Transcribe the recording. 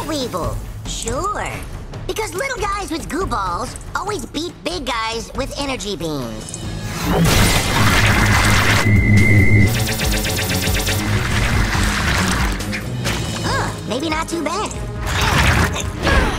Ballweevil. Sure. Because little guys with goo balls always beat big guys with energy beams. Maybe not too bad.